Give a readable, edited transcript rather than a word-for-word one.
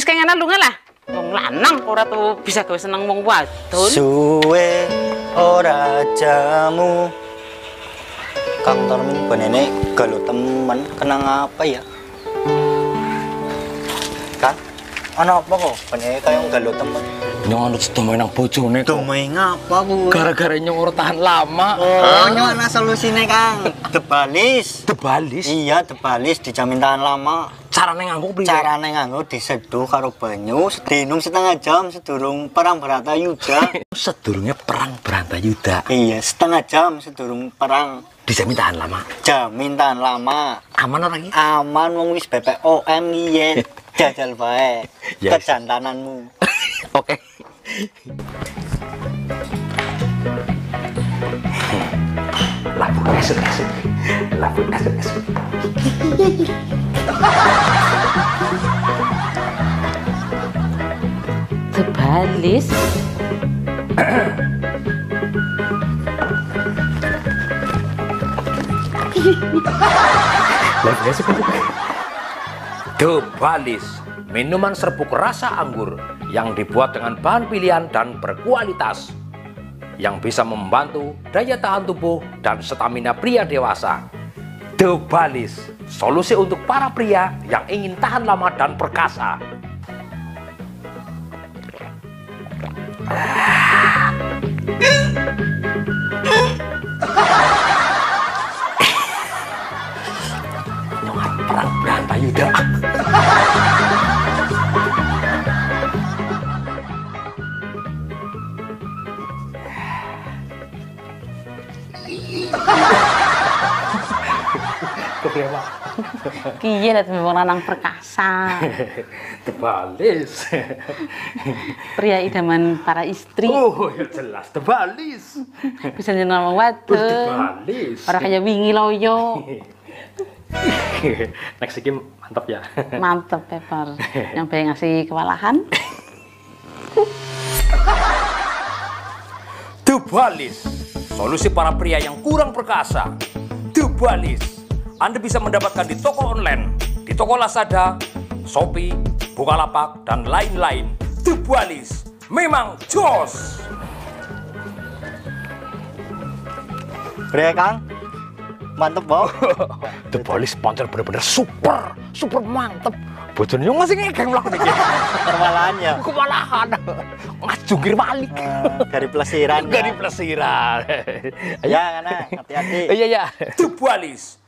Wis kengenan lunga lah. Wong lanang ora tuh bisa gawe seneng wong wadon. Suwe ora jamu. Kang Tormin benene galu temen kenang apa ya? Kang, ana apa kok? Benene kaya galu temen. Nyong anut sedomo nang bojone kok. Domai ngapa kuwi? Gara-gara nyong ora tahan lama. Oh, nyong ana solusine, Kang. Debalis. Debalis. Iya, debalis dijamin tahan lama. Carane nganggo piye? Carane nganggo diseduh karo banyu sedinum setengah jam sedurung perang Bharatayuda. Sedurunge perang Bharatayuda. Iya, setengah jam sedurung perang. Dijamin tahan lama. Jamin tahan lama. Aman ora iki? Aman wong wis BPOM iye. Jajal bae. Yes. Kejantananmu. Oke. Labu esuk. Debalis. Labu esuk. Debalis, minuman serbuk rasa anggur yang dibuat dengan bahan pilihan dan berkualitas yang bisa membantu daya tahan tubuh dan stamina pria dewasa. Debalis, solusi untuk para pria yang ingin tahan lama dan perkasa. Nyongar perang Bharatayuda. Kepriye, Pak? Kiye lah wong lanang perkasa. Debalis. Pria idaman para istri. Oh, ya jelas debalis. Bisa nyeneng wong wadon. Debalis. Ora kaya wingi loyo. Next iki mantap ya. Mantep Pepper. Yang pengen ngasih kewalahan. Debalis, solusi para pria yang kurang perkasa. Debalis, Anda bisa mendapatkan di toko online, di toko Lazada, Shopee, Bukalapak, dan lain-lain. Debalis, memang jos. Bre, Kang. Mantep, Bang. Debalis pancen bener-bener super mantep. Bojone yo ngasih ngegeng mlaku iki. Kewalahan ya. Kewalahan. Ngajungkir balik. Dari plesiran. Dari plesiran. Ya, Kana, hati-hati. Iya. Debalis,